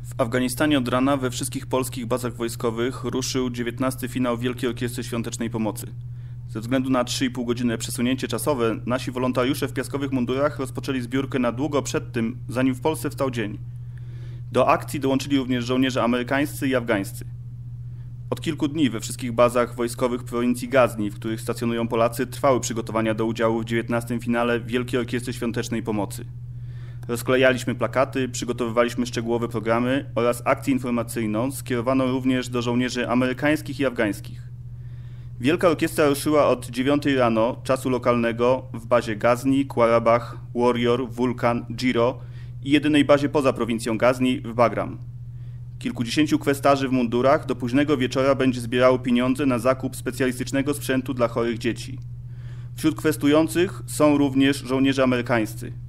W Afganistanie od rana we wszystkich polskich bazach wojskowych ruszył 19. finał Wielkiej Orkiestry Świątecznej Pomocy. Ze względu na 3,5 godziny przesunięcie czasowe, nasi wolontariusze w piaskowych mundurach rozpoczęli zbiórkę na długo przed tym, zanim w Polsce wstał dzień. Do akcji dołączyli również żołnierze amerykańscy i afgańscy. Od kilku dni we wszystkich bazach wojskowych prowincji Gazni, w których stacjonują Polacy, trwały przygotowania do udziału w 19. finale Wielkiej Orkiestry Świątecznej Pomocy. Rozklejaliśmy plakaty, przygotowywaliśmy szczegółowe programy oraz akcję informacyjną skierowaną również do żołnierzy amerykańskich i afgańskich. Wielka orkiestra ruszyła od 9 rano czasu lokalnego w bazie Gazni, Quarabach, Warrior, Vulcan, Giro i jedynej bazie poza prowincją Gazni w Bagram. Kilkudziesięciu kwestarzy w mundurach do późnego wieczora będzie zbierało pieniądze na zakup specjalistycznego sprzętu dla chorych dzieci. Wśród kwestujących są również żołnierze amerykańscy.